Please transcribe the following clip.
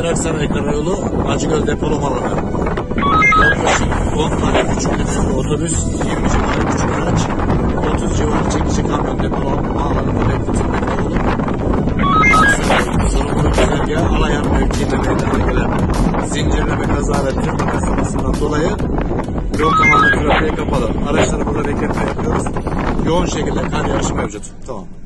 Aksaray Karayolu Acıgöl depolama alanı. Yaklaşık 10 tane küçük nüfuslu otobüs, 20 civarı küçük araç, 30 civarı çekici kamyon depolama alanında bekletilmekte olup Aksaray sorumlu güzergahı Alayan mevkiinde meydana gelen zincirleme kaza ve trafik kasabasından dolayı yol tamamen trafiğe kapalı. Araçları burada bekletme yapıyoruz. Yoğun şekilde kar yağışı mevcut. Tamam.